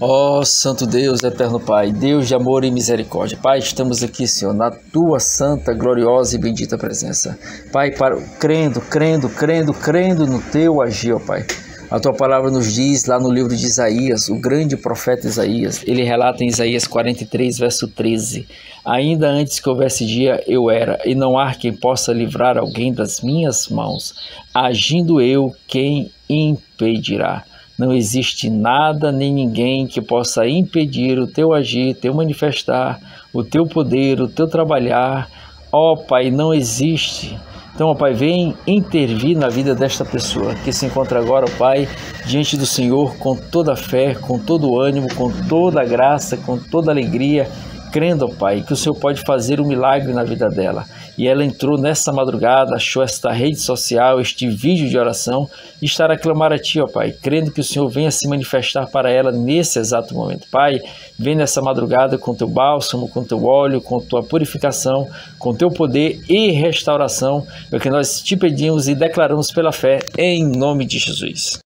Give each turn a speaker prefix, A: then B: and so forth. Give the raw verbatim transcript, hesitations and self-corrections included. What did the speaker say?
A: Ó Santo Deus, Eterno Pai, Deus de amor e misericórdia. Pai, estamos aqui, Senhor, na Tua santa, gloriosa e bendita presença. Pai, para, crendo, crendo, crendo, crendo no Teu agir, ó Pai. A Tua palavra nos diz lá no livro de Isaías, o grande profeta Isaías, ele relata em Isaías quarenta e três, verso treze: ainda antes que houvesse dia, eu era, e não há quem possa livrar alguém das minhas mãos. Agindo eu, quem impedirá? Não existe nada nem ninguém que possa impedir o teu agir, teu manifestar, o teu poder, o teu trabalhar. Ó Pai, não existe. Então, ó Pai, vem intervir na vida desta pessoa que se encontra agora, ó Pai, diante do Senhor com toda a fé, com todo o ânimo, com toda a graça, com toda a alegria, crendo, ó Pai, que o Senhor pode fazer um milagre na vida dela. E ela entrou nessa madrugada, achou esta rede social, este vídeo de oração, e estará a clamar a Ti, ó Pai, crendo que o Senhor venha se manifestar para ela nesse exato momento. Pai, vem nessa madrugada com Teu bálsamo, com Teu óleo, com Tua purificação, com Teu poder e restauração. É o que nós Te pedimos e declaramos pela fé, em nome de Jesus.